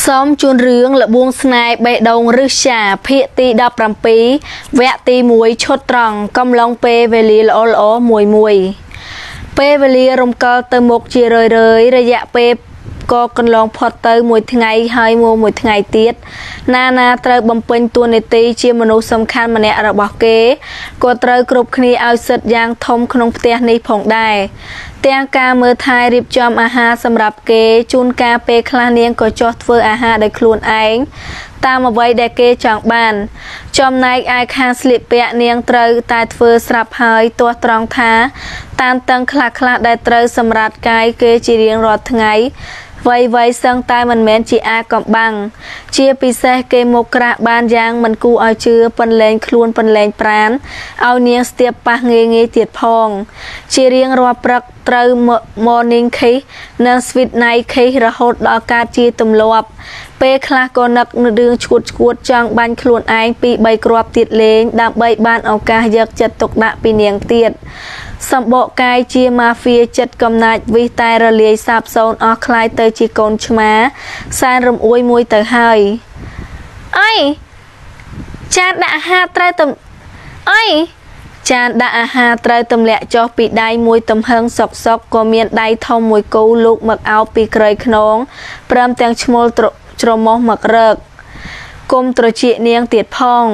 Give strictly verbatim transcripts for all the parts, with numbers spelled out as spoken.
ซ้อมจูนเรื่องและบวงสนายใบดงรึชาเพียตีดับรำปีแวะตีมวยชดตรังกำลังเปเวลีลอลอมวยมวยเปเวลีรมกอเตมกจีเรยเรยระยะเปก็กันลองพอเตยมวยไงให้มัวมวยไงเตียดนานาเตยบำเพ็ญตัวในตีเชียมนุษย์สำคัญมาในระบบเกก็เตยกรุบคณีเอาเสดยางทมขนมเตียนี้ผ่องได้เตียงกาเมื่อไทยรีบจอมอาหารสำหรับเกจูนกาเปคลาเนียงก็จอดเฟออาหารได้คลุนเองตามมาไว้ได้เกจังบ้านจอมนายไอคาสลิปเปียเนียงเตยตายเฟอสลับหายตัวตรองท้าตามตังคลาคลาได้เตยสำหรับกายเกจีเรียงรอดไงไว้ไว้สังตายมันแม้นจีอากอบบังเชียปีเสเกมกระบานยางมันกูเอาเชื้อปันแรงคลวนปันแรงปราณเอาเนียงเตียบปะเงยเงยเตียดพองเชียเรียงรอปรักเตอมอร์นิ่งคีนังสวิตไนคีระหดดอกาจีตุ่มลบเปคลากนักนดึงชุดชุดจังบันคลวนไอปีใบกรอบติดเลงดำใบบ้านเอากาเยกจัดตกหนักปีเนียงเตียดสัมบกายเจียมาเฟียจัดกำนัดวิตายระเลียสาบโซนออกคลายเตยจีกนชมาสารรำอวยมวยเตยหายไอจานด่าฮาเตยตำไอจานด่าฮาเตยตำแหละจอปีได้มวยตำเฮงสกสกก็เมียนได้ทอมมวยกูลูกหมักเอาปีเกยขนงเพิ่มแตงชโมลตรจรมอหมักเริกกลมตรจีเนียงเตียดพอง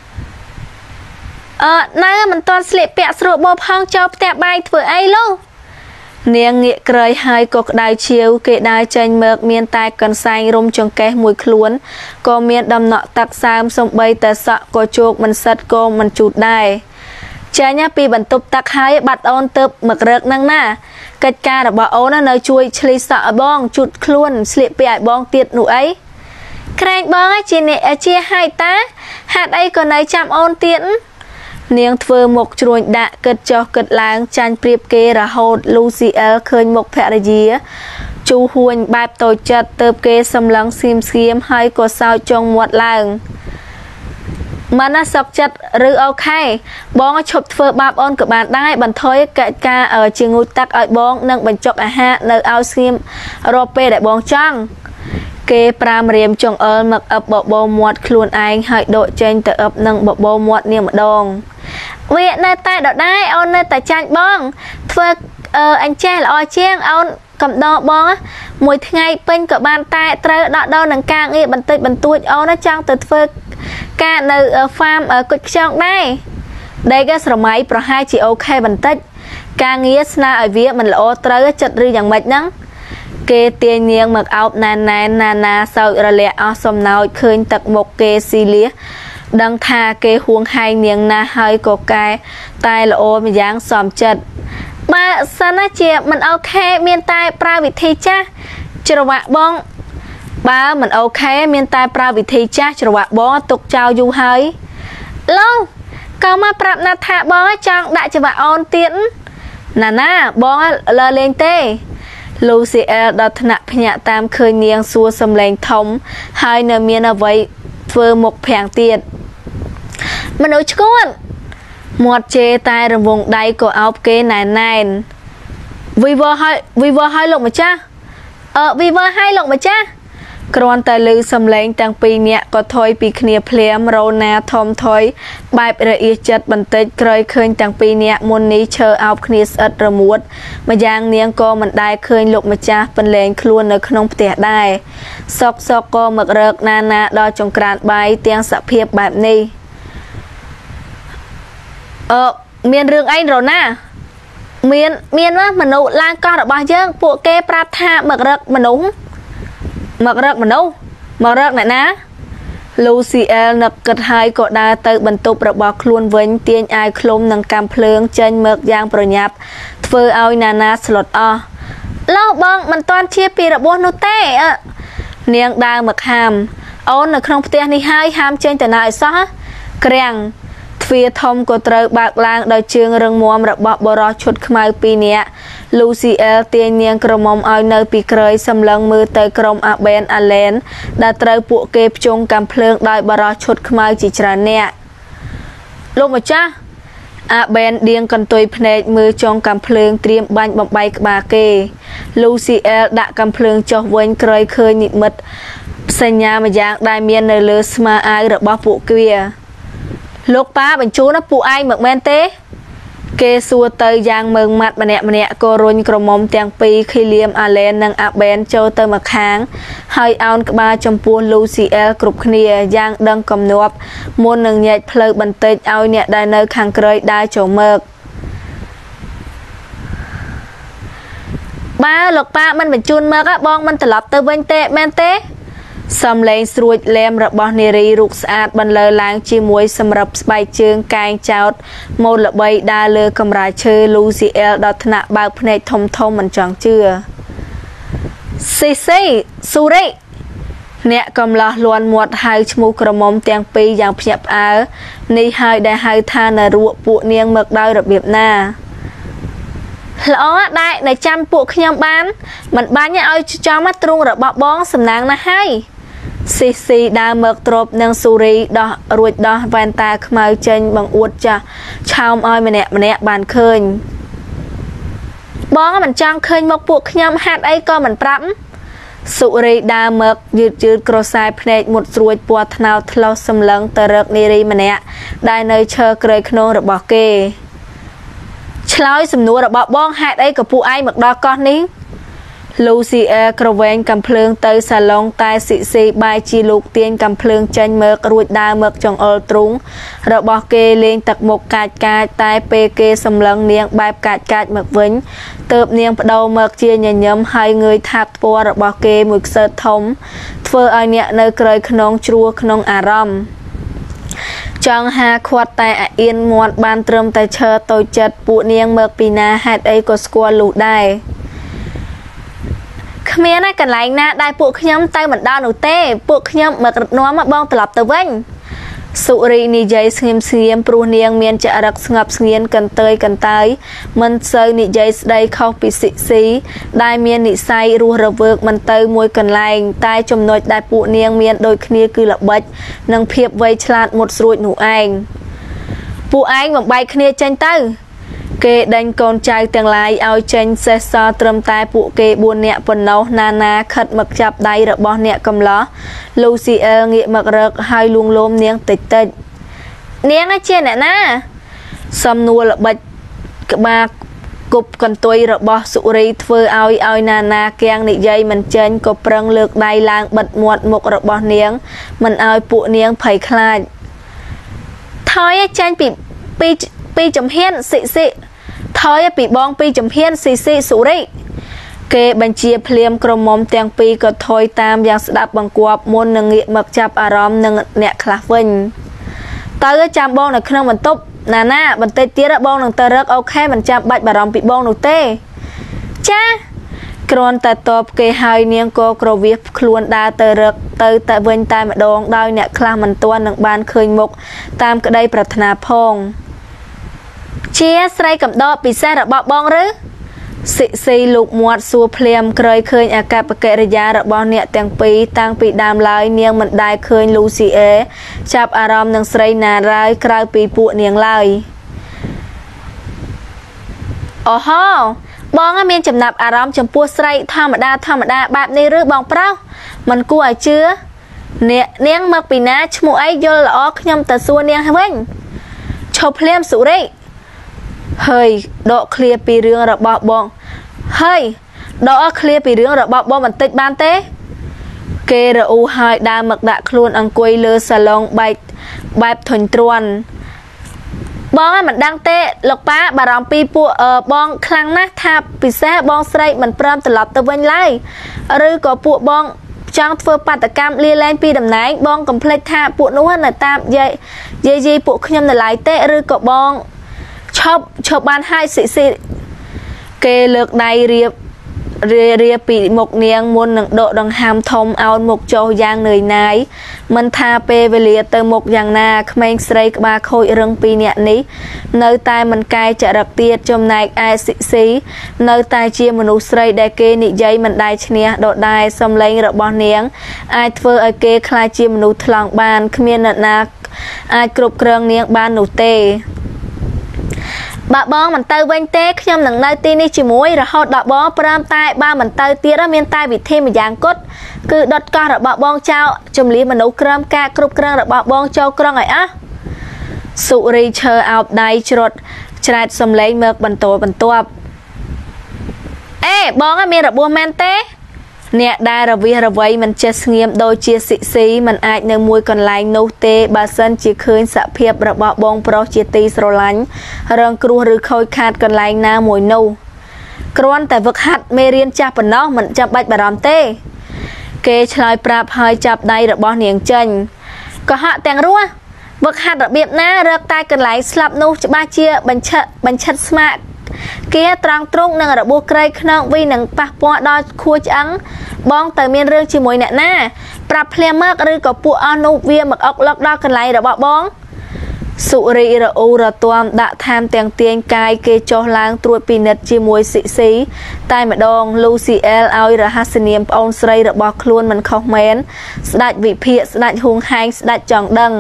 เออนั่นมันตอนสลิปเปียสรุปบอพังเจ้าแต่ใบเถื่อไอ้ลูกเนียงเงี้ยเกยหายก็ได้เชียวเกยได้ใจเมือกเมียนตายกันไซรมจงแก่มวยคล้วนก็เมียนดำเนาะตักสามสมใบแต่สะก็โจกมันสัดก็มันจุดได้เจ้าเนี่ยปีบรรทุกตักหายบัดออนเติบหมักเริกนั่งหน้ากิจการแบบโอ้นั่นเลยช่วยชลิสะบ้องจุดคล้วนสลิปเปียบ้องเตียดหนูไอ้ใครบ้องจีเนอเชียให้ตาหาดไอ้ก็ในจำออนเตียนเนียงเฟอร์หมกจรวนดะเกิดจอกเกิดล้างจันเปรียบเกระโหดลูซีเอลเคยหมกแพรเยียจูหวนแบบโตจัดเติบเกสำลังซิมเสียมให้กดสาวจงหมดล้างมันน่าสักจัดหรือเอาไข่บ้องชบเฟอร์แบบออนกับบานได้บันทอยกะกาเออจิงูตักไอบ้องนั่งบรรจบอาหารในเอาซิมโรเป้ได้บ้องจังเกปรามเรียมจงเอิญมักอับบบบมวดคลุนไอให้โดเจนแต่อับนั่งบบบมวดเนี่ยมาดองเวียในใต้ดอกได้เอาในแต่จานบ้องเฟอเอออันเจลอเชียงเอากับดอกบ้องมวยไงเป็นกับบานใต้เตะดอกดอกหนังกลางเอี่ยบันติบันตุยเอาในจังแต่เฟอกาในฟาร์มเออกุดช่องได้ได้ก็สมัยประหารจีโอเคบันติกางเงี้ยสนาไอเวียมันละโอเตะจัดหรืออย่างไรนั่งเกเตียเนียงหมักเอานานนานนานาเสาระเละเอาสมนาวเคยตักหมกเกซีเลียดังทาเกห่วงไฮเนียงนาไฮกกายตายละโอมย่างสอมจัดมาสนาเจียมันเอาแค่เมียนตายปลาวิธีจ้าจรวะบ้องบ้ามันเอาแค่เมียนตายปลาวิธีจ้าจรวะบ้องตกเจ้าอยู่ไฮเล่าก็มาปรับนาทาบ้องจังได้จรวะออนเตียนนานาบ้องเลเลนเต้ลูซีเอลดัตนะพญาตามเคยเนียงซัวสำแรงทมให้เนเมียนเอาไว้เฟอร์หมกแผงเตียดมันเอาชกวนหมดเจตายระวงใดก็เอาเกนนายนายวีวอให้วีวอให้ลงมาจ้าเออวีวอให้ลงมาจ้ากรอนแต่ลือสำแรงต่างปีเนี้ยก็ถอยปีเนียเพลียมโรนาทอมถอยใบละเอียดจัดบันเทิงเคยเคยต่างปีเนี้ยมุนนี้เชอเอาคณีสอัดระมุดมายางเนียงก็มันได้เคยลงมาจ้าเป็นแรงคล้วนในขนมเตะได้ซอกซอกก็หมักเริกนานาดอจงกรานใบเตียงสะเพียบแบบนี้เออเมียนเรื่องไอ้เราหน้าเมียนเมียนว่ามนุษย์ล่างก้อนระบายเยอะพวกเกปราบท่าหมักเริกมนุษย์หมักเริกมนุษย์หมักเริกไหนนะลูซีเอลนักกระทายก็ได้เติบรรทุประบอบคลวนเว้นเตียนไอคลมนังกำเพลิงเจนเมือกยางประยับเฟอเอานานาสลดอเล่าบ้องมันตอนเชียปีระบโนเต้อะเนียงดาหมักหามเอาหนักครองเตียนนี่ให้หามเจนแต่นายซะเกรียงเฟียทอมก็เตยบากลางโดยเชิงเริงมัวระบบบรอชุดขมายปีเนี้ยลูซีเอลเตียนเนียงกระมอมเอาเนยปีเคยสำลังมือเตยกรมอาเบนอาเลนได้เตยปุเก็บจงกำเพลิงได้บรอชุดขมายจิตราเนี่ยลงมาจ้าอาเบนเดียงกันตุยเพนมือจงกำเพลิงเตรียมบันบใบบาเกลูซีเอลดะกำเพลิงจอเวนเคยเคยนิดมัด สសញ្ញាម្យ៉ាងដែលមាននៅលើស្មាអាវរបស់ពួកវាលោកប៉ាបញ្ជូនពួកឯងមកមែនទេគេសួរទៅយ៉ាងមើងម៉ាត់ម្នាក់ម្នាក់ក៏រុញក្រមុំទាំងពីរឃីលៀមអាឡែននិងអាប៊ែនចូលទៅម្ខាងហើយអោនក្បាលចំពោះលូស៊ីអែលគ្រប់គ្នាយ៉ាងដឹងកំនាប់មុននឹងញែកផ្លូវបន្តិចឲ្យអ្នកដែលនៅខាងក្រោយដើរចូលមកបើលោកប៉ាមិនបញ្ជូនមកបងមិនត្រឡប់ទៅវិញទេមែនទេសំឡេងស្រួចលែមរបស់នារីរូបស្អាតបន្លឺឡើងជាមួយសម្រាប់ស្បែកជើងកែងចោតម៉ូតល្បីដើរលើកម្រាលឈើលូស៊ីអែលដល់ថ្នាក់បើកភ្នែកធំធំមិនចង់ជឿស៊ីស៊ីស៊ូរីអ្នកកំឡោះលន់មាត់ហៅឈ្មោះក្រមុំទាំងពីរយ៉ាងភ្ញាក់ផ្អើលនេះហើយដែលហៅថានរកពួកនាងមកដោយរបៀបណាល្អដែរដែលចាំពួកខ្ញុំបានមិនបាញ់ឲ្យចំមកទ្រូងរបស់បងសំណាងណាស់ហើយស៊ីស៊ីដើរមកទ្របនឹងស៊ូរីដោះរួចដោះវ៉ែនតាខ្មៅចេញបង្អួតចាស់ឆោមឲ្យម្នាក់ម្នាក់បានឃើញបងមិនចង់ឃើញមកពួកខ្ញុំហាត់អីក៏មិនប្រាប់ស៊ូរីដើរមកយឺតយឺតក្រសែភ្នែកមុតស្រួចពណ៌ថ្នោតថ្លោះសម្លឹងទៅរកនារីម្នាក់ដែលនៅឈរក្រោយខ្នងរបស់គេឆ្លើយសំណួររបស់បងហេតុអីក៏ពួកឯងមកដល់កោះនេះលូស៊ីអែក្រវែងកំភ្លើងទៅសាឡុងតែស៊ីស៊ីបាយជាលោកទាញកំភ្លើងចេញមករួចដើរមកចង្អុលទ្រូងរបស់គេលេងទឹកមុខកាចកាចតែពេលគេសម្លឹងនាងបែបកាចកាចមកវិញទើបនាងបដូរមកជាញញឹមហើយងើយថាបពណ៌របស់គេមួយខ្សើតធំធ្វើឲ្យអ្នកនៅក្រោយខ្នងជ្រួក្នុងអារម្មណ៍ចង់ហាខាត់តែអាអៀនមាត់បានត្រឹមតែឈើតូចចិត្តពួកនាងមកពីណាហេតុអីក៏ស្គាល់លុះដែរគ្មានណាកន្លែងណាដែលពួកខ្ញុំទៅមិនដល់នោះទេពួកខ្ញុំមករត់នាំបងត្រឡប់ទៅវិញសុរីនិយាយស្ងៀមស្ងៀមព្រោះនាងមានចរិតស្ងប់ស្ងៀនកន្តើយកន្តើយមិនសូវនិយាយស្ដីខុសពីស៊ីស៊ីដែលមាននិស័យរស់រវើកមិនទៅមួយកន្លែងតែចំណុចដែលពួកនាងមានដូចគ្នាគឺល្បិចនិងភាពវៃឆ្លាតមុតស្រួចនោះឯងពួកឯងបំបែកគ្នាចេញទៅគេដេញកូនចៅទាំងឡាយឲ្យចេញសេះសល់ត្រឹមតែពួកគេបួននាក់ប៉ុណ្ណោះណាណាខិតមកចាប់ដៃរបស់អ្នកកំឡោះលូស៊ីអែលងាកមករកហើយលួងលោមនាងតិចតិចនាងជាអ្នកណាសំណួរល្បិចក្បាលគប់កន្ទុយរបស់សុរីធ្វើឲ្យឲ្យណាណាគៀងនិយាយមិនចេញក៏ប្រឹងលើកដៃឡើងបិទមាត់មុខរបស់នាងមិនឲ្យពួកនាងភ័យខ្លាចថយចេញពីពីពីចំហៀនស៊ីស៊ីថយពីបងពីចំហៀនស៊ីស៊ីស៊ូរីគេបញ្ជាភ្លាមក្រមុំទាំងពីរក៏ថយតាមយ៉ាងស្ដាប់បង្គាប់មុននឹងងាកមកចាប់អារម្មណ៍នឹងអ្នកខ្លះវិញតើចាំបងនៅក្នុងបន្ទប់ណាណាបន្តិចទៀតបងនឹងទៅរកអូខេមិនចាំបាច់បារម្ភពីបងនោះទេចាគ្រាន់តែតបគេហើយនាងក៏ក្រវៀសខ្លួនដើរទៅរកទៅតែវិញតែម្ដងដោយអ្នកខ្លះមិនទាន់នឹងបានឃើញមុខតាមក្តីប្រាថ្នាផងជាស្រីកំដរពិសេសរបស់បងឬស៊ីស៊ីលោកមាត់សួរភ្លាមក្រោយឃើញអាកប្បកិរិយារបស់អ្នកទាំងពីរតាំងពីដើមឡើយនាងមិនដែលឃើញលូស៊ីអែចាប់អារម្មណ៍នឹងស្រីណាឡើយក្រៅពីពួកនាងឡើយអូហូបងមានចំណាប់អារម្មណ៍ចំពោះស្រីធម្មតាធម្មតាបែបនេះឬបងប្រុសមិនគួរឲ្យជឿអ្នកនាងមកពីណាឈ្មោះអីយល់ល្អខ្ញុំទៅសួរនាងវិញឈប់ភ្លាមសុរីហើយដកឃ្លាពីរឿងរបស់បងហើយដកឃ្លាពីរឿងរបស់បងបន្តិចបានទេគេរអ៊ូហើយដើរមកដាក់ខ្លួនអង្គុយលើសាឡុងបែកបែបធុញទ្រាន់បងមិនដឹងទេលោកប៉ាបារម្ភពីពួកបងខ្លាំងណាស់ថាពិសេសបងស្រីមិនព្រមត្រឡប់ទៅវិញឡើយឬក៏ពួកបងចង់ធ្វើបាតកម្មលាលែងពីតំណែងបងកុំភ្លេចថាពួកនោះនៅតាមយាយយាយពួកខ្ញុំនៅឡើយទេឬក៏បងឈប់ឈប់បានហើយស៊ីស៊ីគេលើកដៃរៀបរារាពីមុខនាងមុននឹងដកដង្ហើមធំអោនមុខចុះយ៉ាងនឿយណាយមិនថាពេលវេលាទៅមុខយ៉ាងណាក្មេងស្រីក្បាលខូចរឹងពីរនាក់នេះនៅតែមិនកែចរិតទៀតចំណែកឯស៊ីស៊ីនៅតែជាមនុស្សស្រីដែលគេនិយាយមិនដែលឈ្នះដដែលសំឡេងរបស់នាងអាចធ្វើឲ្យគេខ្លាចជាមនុស្សថ្លង់បានគ្មានអ្នកណាអាចគ្រប់គ្រងនាងបាននោះទេបើបងមិនទៅវិញទេខ្ញុំនឹងនៅទីនេះជាមួយរហូតដល់បងព្រមតែបើមិនទៅទៀតមានតែវិធីម្យ៉ាងគត់គឺដុតកោះរបស់បងចៅជំលីមនុស្សក្រមការគ្រប់គ្រងរបស់បងចូលក្រុងឲ្យអស់សុរីឈើអោបដៃច្រត់ច្រែតសំឡេងមើកបន្តបន្ទាប់អេបងមានរបួសមែនទេអ្នកដែលរវិះរវៃមិនចេះស្ងៀមដូចជាសិស៊ីមិនអាចនៅមួយកន្លែងនោះទេបើសិនជាឃើញសភាពរបស់បងប្រុសជាទីស្រឡាញ់រងគ្រោះឬខូចខាតកន្លែងណាមួយនោះគ្រាន់តែវឹកហាត់មេរៀនចាស់ប៉ុណ្ណោះមិនចាំបាច់បារម្ភទេគេឆ្លើយប្រាប់ហើយចាប់ដៃរបស់នាងចេញក៏ហាក់ទាំងរស់វឹកហាត់របៀបណារកតែកន្លែងស្លាប់នោះច្បាស់ជាបញ្ឆិតបញ្ឆិតស្មាក់គេត្រង់ទ្រង់នឹងរបួសក្រីខ្នងវីនឹងប៉ះពាល់ដល់ខួរឆ្អឹងបងទៅមានរឿងជាមួយអ្នកណាប្រាប់ភ្លាមមកឬក៏ពួកអស់នោះវាមកអុកឡុកដល់កន្លែងរបស់បងសុរីរអ៊ូរទាំដាក់ថែមទាំងទាញកាយគេចុះឡើងត្រួតពិនិត្យជាមួយស៊ីស៊ីតែម្ដងលូស៊ីអែលឲ្យរហស្សនាមប្អូនស្រីរបស់ខ្លួនមិនខុសមែនស្ដេចវិភាកស្ដេចហួងហែងស្ដេចចង់ដឹង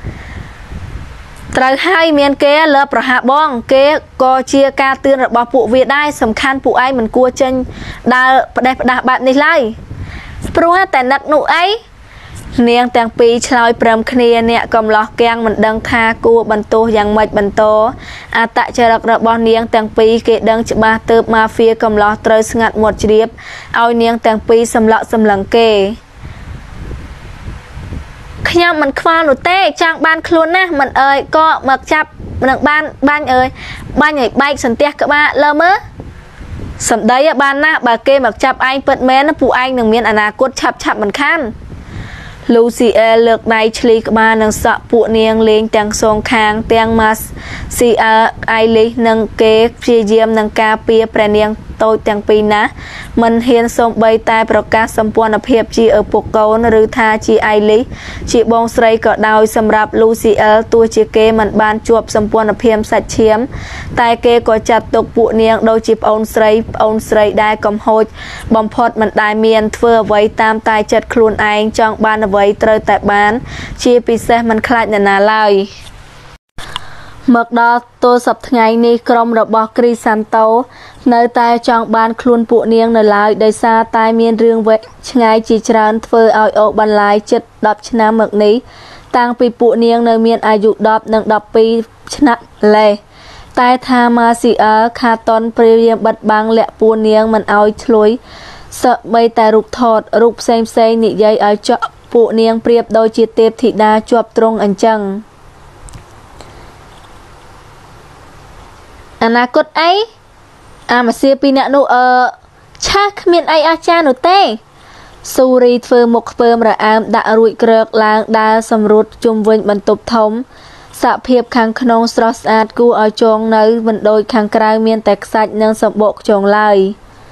ត្រូវហើយមានគេលើប្រហាបងគេក៏ជាការទឿនរបស់ពួកវាដែរសំខាន់ពួកឯងមិនគួរចេញដើរផ្ដេសផ្ដាស់បែបនេះឡើយព្រោះតែនឹកនោះអីនាងទាំងពីរឆ្លើយព្រមគ្នាអ្នកកំឡោះកៀងមិនដឹងថាគួរបន្ទោសយ៉ាងម៉េចបន្តអត្តចរិតរបស់នាងទាំងពីរគេដឹងច្បាស់ទើបម៉ាហ្វៀកំឡោះត្រូវស្ងាត់មាត់ជ្រាបឲ្យនាងទាំងពីរសម្លក់សម្លឹងគេខ្ញុំមិនខ្វល់នោះទេចង់បានខ្លួនណាស់មិនអើយក៏មកចាប់នឹងបានបាញ់អើយបាញ់ឲ្យបែកសន្ទះក្បាលលើមើលសម្ដីបានណាស់បើគេមកចាប់ឯងពិតមែនពួកឯងនឹងមានអនាគតឆាប់ឆាប់មិនខានលូស៊ីអែលលើកដៃឆ្លីក្បាលនឹងសក់ពួកនាងលេងទាំងសងខាងទាំងម៉ាសស៊ីអើអៃលីសនិងគេព្យាយាមនឹងការពារព្រះនាងតូចទាំងពីរណាមិនហ៊ានសូម្បីតែប្រកាសសម្ព័ន្ធភាពជាឪពុកកូនឬថាជាអៃលីសជាបងស្រីក៏ដោយសម្រាប់លូស៊ីអែលទោះជាគេមិនបានជួបសម្ព័ន្ធភាពសាច់ឈាមតែគេក៏ចាត់ទុកពួកនាងដូចជាប្អូនស្រីប្អូនស្រីដែលកំហូចបំផុតមិនដែលមានធ្វើអ្វីតាមតែចិត្តខ្លួនឯងចង់បានអ្វីត្រូវតែបានជាពិសេសមិនខ្លាចនរណាឡើយមកដល់ទល់សប្តាហ៍ថ្ងៃនេះក្រុមរបស់គ្រីសាន់តូនៅតែចង់បានខ្លួនពួកនាងនៅឡើយដោយសារតែមានរឿងវែងឆ្ងាយជាច្រើនធ្វើឲ្យអូបន្លាយជិតដប់ឆ្នាំមកនេះតាំងពីពួកនាងនៅមានអាយុដប់និងដប់ពីរឆ្នាំលេតែថាម៉ាស៊ីអើខាតុនព្រាយាមបិទបាំងលាក់ពួននាងមិនឲ្យឆ្លុយសម្បីតែរូបថតរូបផ្សេងផ្សេងនិយាយឲ្យចក់ពួកនាងប្រៀបដូចជាទេពធីតាជាប់ទ្រង់អញ្ចឹងអនាគតអីអាម៉ាស៊ីពីរអ្នកនោះអឺឆាគ្មានអីអស្ចារ្យនោះទេស៊ូរីធ្វើមុខខ្ពើមរអើមដាក់រួចក្រឹកឡើងដើរសម្រុតជុំវិញបន្ទប់ធំសភាពខាងក្នុងស្រស់ស្អាតគួរឲ្យចងនៅមិនដូចខាងក្រៅមានតែខ្សាច់និងសម្បកខ្យងឡើយ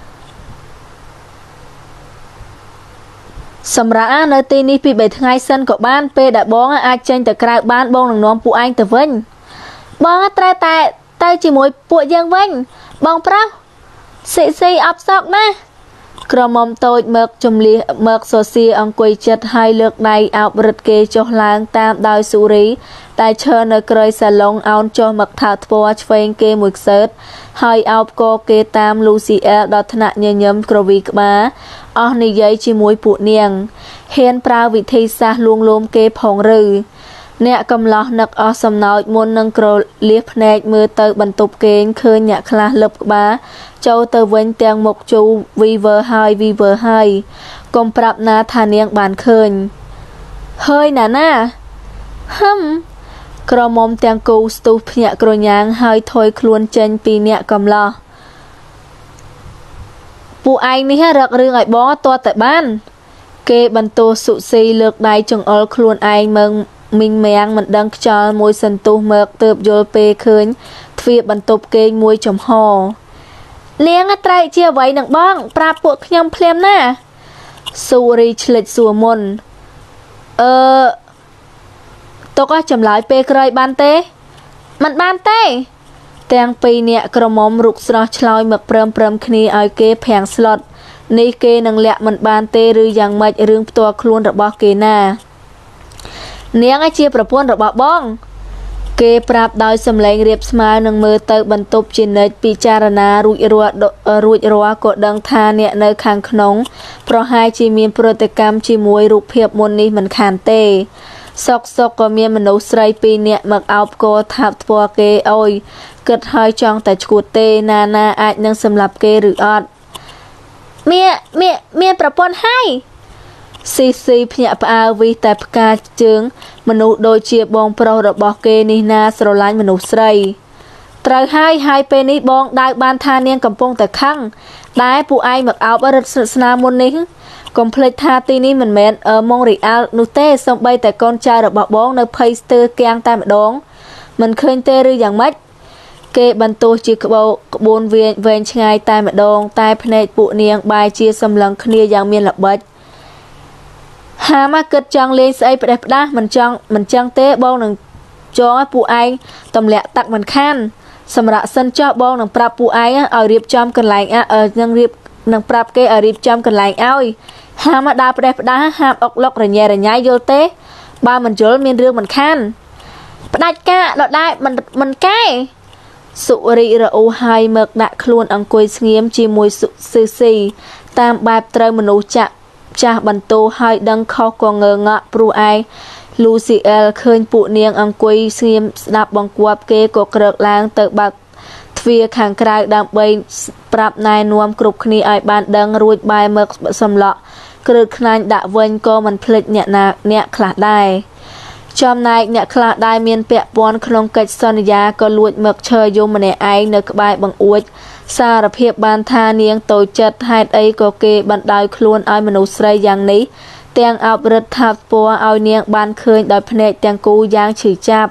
សម្រាប់នៅទីនេះពីបីថ្ងៃសិនក៏បានពេលដែលបងអាចចេញទៅក្រៅបានបងនឹងនាំពួកឯងទៅវិញបងត្រូវតែទៅជាមួយពួកយើងវិញបងប្រុសស៊ីស៊ីអបសក់ណាក្រមុំតូចមើកជំលះមើកសូសៀអង្គុយចិត្តហើយលើកដៃអោបរឹតគេចុះឡើងតាមដោយស៊ូរីតែឈរនៅក្រោយសាឡុងអោនចុះមកថើធ្វឆ្វេងគេមួយខ្សើតហើយអោបកគេតាមលូស៊ីអែលដល់ថ្នាក់ញញឹមក្រវីក្បាលអស់និយាយជាមួយពួកនាងហ៊ានប្រើវិធីសាស្ត្រលួងលោមគេផងឬអ្នកកំឡោះនឹកអស់សំណោចមុននឹងក្រលៀសភ្នែកមើលទៅបន្ទប់គេងឃើញអ្នកខ្លះលឹបក្បាលចូលទៅវិញទាំងមុខជូវីវើហើយវីវើហើយកុំប្រាប់ណាថានាងបានឃើញហើយណាណាហឹមក្រមុំទាំងគូស្ទុះភ្ញាក់ក្រញាងហើយថយខ្លួនចេញពីអ្នកកំឡោះពួកឯងនេះរករឿងឲ្យបងតើតែបានគេបន្ទោសសុស៊ីលើកដៃចង្អុលខ្លួនឯងមើងមីងមាំងមិនដឹងខ្យល់មួយសន្ទុះមើកទើបយល់ពេលឃើញទ្វារបន្ទប់គេងមួយចំហនាងត្រូវជាអ្វីនឹងបងប្រាប់ពួកខ្ញុំភ្លាមណាស៊ូរីឆ្លេចសួរមុនអឺទុកឲ្យចម្លើយពេលក្រោយបានទេមិនបានទេទាំងពីរអ្នកក្រមុំរុកស្រស់ឆ្លើយមកព្រមព្រមគ្នាឲ្យគេប្រាំងស្លុតនេះគេនឹងលាក់មិនបានទេឬយ៉ាងម៉េចរឿងផ្ទាល់ខ្លួនរបស់គេណានាងឯជាប្រពន្ធរបស់បងគេប្រាប់ដោយសម្លេងរៀបស្មើនឹងមើលទៅបន្ទប់ជានិច្ចពិចារណារួចរាល់រួចរាល់ក៏ដឹងថាអ្នកនៅខាងក្នុងប្រហែលជាមានប្រតិកម្មជាមួយរូបភាពមុននេះមិនខានទេសុកសុកក៏មានមនុស្សស្រីពីរនាក់មកអោបកោថាបធ្ពាល់គេអុយគិតហើយចង់តែឈួតទេណាណាអាចនឹងសម្លាប់គេឬអត់មៀមៀមានប្រពន្ធហើយស៊ីស៊ីភ្ញាក់ផ្អើលវិតែផ្កាជើងមនុស្សដូចជាបងប្រុសរបស់គេនេះណាស្រឡាញ់មនុស្សស្រីត្រូវហើយហើយពេលនេះបងដៅបានថានាងកំពុងតែខឹងដែលពួកឯងមកអោបរឹតស្នាមុននេះកុំភ្លេចថាទីនេះមិនមែនម៉ុងរីអាល់នោះទេសូម្បីតែកូនចៅរបស់បងនៅភ័យស្ទើរគាំងតែម្ដងមិនឃើញទេឬយ៉ាងម៉េចគេបន្ទោសជាក្បោក្បួនវែងវែងឆ្ងាយតែម្ដងតែភ្នែកពួកនាងបែរជាសម្លឹងគ្នាយ៉ាងមានល្បិចហាមកគិតចង់លេងស្អីផ្ដេសផ្ដាស់មិនចង់មិនចឹងទេបងនឹងចងឲ្យពួកឯងទម្លាក់តាក់មិនខានសម្រាប់សិនចោះបងនឹងប្រាប់ពួកឯងឲ្យរៀបចំកន្លែងអើនឹងរៀបនឹងប្រាប់គេឲ្យរៀបចំកន្លែងឲ្យហាមកដើរផ្ដេសផ្ដាស់ហាមអុកឡុករញ៉ែរញ៉ៃយល់ទេបើមិនយល់មានរឿងមិនខានផ្ដាច់ការដដែលមិនមិនកែសុរិរអ៊ូហើយមកដាក់ខ្លួនអង្គុយស្ងៀមជាមួយស៊ឺស៊ីតាមបែបត្រូវមនុស្សចាក់ចាស់បន្ទោហើយដឹងខុសក៏ងើងក់ព្រោះឯងលូស៊ីអែលឃើញពួកនាងអង្គុយស្ងៀមស្ដាប់បង្គាប់គេក៏ក្រឹកឡើងទៅបើកទ្វារខាងក្រៅដើម្បីប្រាប់ណែនាំគ្រប់គ្នាឲ្យបានដឹងរួចបែរមកសម្លក់គ្រើខ្នាញ់ដាក់វិញក៏មិនភ្លេចអ្នកណាអ្នកខ្លះដែរចំណែកអ្នកខ្លះដែរមានពាក់ព័ន្ធក្នុងកិច្ចសន្យាក៏លួចមកឈើយំម្នាក់ឯងនៅក្បែរបង្អួចសារភាពបានថានាងតូចចិត្តហេតុអីក៏គេបណ្ដោយខ្លួនឲ្យមនុស្សស្រីយ៉ាងនេះទាំងអោបរឹតថាពណ៌ឲ្យនាងបានឃើញដោយភ្នែកទាំងគូយ៉ាងឈឺចាប់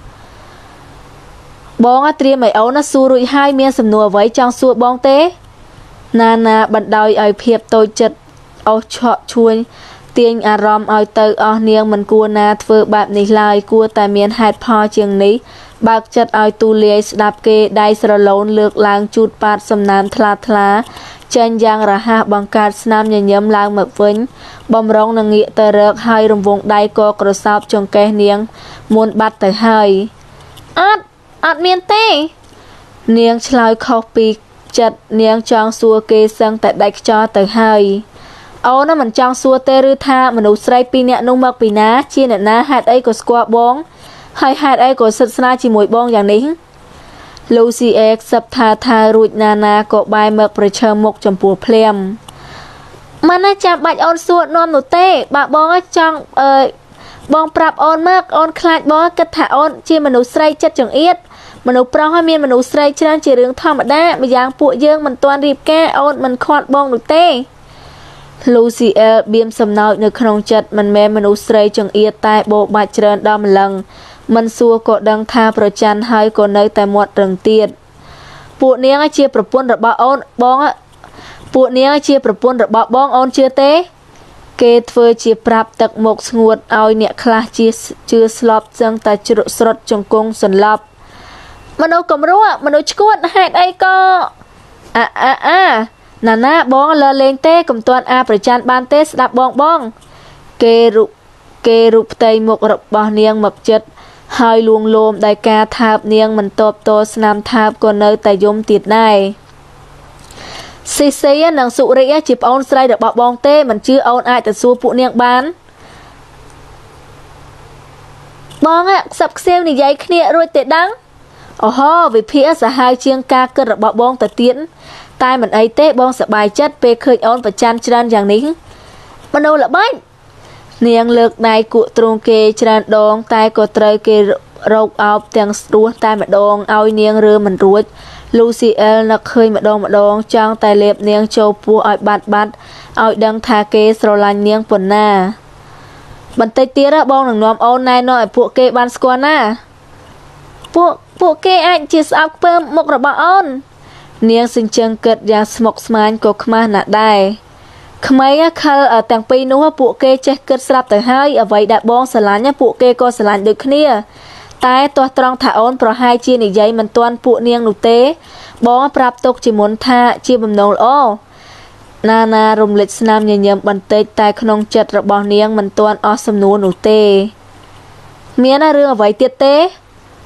បងត្រៀមឲ្យអូនណាសួររួចហើយមានសំណួរអ្វីចង់សួរបងទេណាណាបណ្ដោយឲ្យភាពតូចចិត្តអស់ឆក់ឈួញទាញអារម្មណ៍ឲ្យទៅអស់នាងមិនគួរណាធ្វើបែបនេះឡើយគួរតែមានហេតុផលជាងនេះបើកចិត្តឲ្យទូលាយស្ដាប់គេដៃស្រឡូនលើកឡើងជូតប៉ាតសំណាមថ្លាថ្លាចេញយ៉ាងរហ័សបង្កើតស្នាមញញឹមឡើងមកវិញបំរុងនឹងងាកទៅរកហើយរង្វង់ដៃក៏ក្រសោបចង្កេះនាងមុនបាត់ទៅហើយអត់អត់មានទេនាងឆ្លើយខុសពីចិត្តនាងចង់សួរគេសឹងតែដាច់ខ្យល់ទៅហើយអូនមិនចង់សួរទេឬថាមនុស្សស្រីពីរនាក់នោះមកពីណាជាអ្នកណាហេតុអីក៏ស្គាល់បងហើយហេតុអីក៏សិតស្នាជាមួយបងយ៉ាងនេះលូស៊ីអេសឹបថាថារួចណាណាក៏បែរមកប្រឈមមុខចំពោះភ្លាមមិនណាចាំបាច់អូនសួរនាំនោះទេបើបងចង់អើបងប្រាប់អូនមកអូនខ្លាចបងគិតថាអូនជាមនុស្សស្រីចិត្តចង្អៀតមនុស្សប្រុសហើយមានមនុស្សស្រីច្រើនជារឿងធម្មតាម្យ៉ាងពួកយើងមិនទាន់រៀបការអូនមិនខាត់បងនោះទេលូស៊ីអែលបៀមសំណោចនៅក្នុងចិត្តមិនមែនមនុស្សស្រីចង្អៀតតែបោបាច់ច្រើនដល់ម្លឹងមិនសួរក៏ដឹងថាប្រច័ណ្ឌហើយក៏នៅតែមាត់រឹងទៀតពួកនាងជាប្រពន្ធរបស់អូនបងពួកនាងជាប្រពន្ធរបស់បងអូនជឿទេគេធ្វើជាប្រាប់ទឹកមុខស្ងួតឲ្យអ្នកខ្លះជាជឿស្លប់ចឹងតែជ្រក់ស្រុតជង្គង់សន្លប់មនុស្សកំរួមនុស្សឈួតហេតុអីក៏អាអាអាណាណាបងលើលេងទេកុំទាន់អាប្រច័ណ្ឌបានទេស្ដាប់បងបងគេរូបគេរូបផ្ទៃមុខរបស់នាងមកចិត្តហើយលួងលោមដោយការថាបនាងមិនតបតស្នាមថាបក៏នៅតែយំទៀតដែរស៊ីស៊ីនិងសុរិយជាប្អូនស្រីរបស់បងទេមិនជឿអូនអាចទៅសួរពួកនាងបានបងខ្សឹបខ្សៀវនិយាយគ្នារួចទេដឹងអូហូវិភាសាហាវជាងការគិតរបស់បងទៅទៀតតែមិនអីទេបងសប្បាយចិត្តពេលឃើញអូនប្រច័ណ្ឌច្រើនយ៉ាងនេះមនុស្សល្បិចនាងលើកដៃគក់ទ្រង់គេច្រើនដងតែក៏ត្រូវគេរោគអោបទាំងស្រួសតែម្ដងឲ្យនាងរើមិនរួចលូស៊ីអែលនឹកឃើញម្ដងម្ដងចង់តែលេបនាងចូលពោះឲ្យបាត់បាត់ឲ្យដឹងថាគេស្រឡាញ់នាងប៉ុណ្ណាបន្តិចទៀតបងនឹងនាំអូនណែនាំឲ្យពួកគេបានស្គាល់ណាពួកពួកគេអាចជាស្អប់ខ្ពើមមុខរបស់អូននាងសិញ្ជឹងគិតយ៉ាងស្មុគស្មាញក៏ខ្មាស់ណាស់ដែរក្មេងខលទាំងពីរនោះពួកគេចេះគិតស្រាប់ទៅហើយអ្វីដែលបងស្រឡាញ់ពួកគេក៏ស្រឡាញ់ដូចគ្នាតែទាស់ត្រង់ថាអូនប្រហែលជានិយាយមិនទាន់ពួកនាងនោះទេបងប្រាប់ទុកជាមុនថាជាបំណងល្អណាណារំលេចស្នាមញញឹមបន្តិចតែក្នុងចិត្តរបស់នាងមិនទាន់អស់សំណួរនោះទេមានរឿងអ្វីទៀតទេ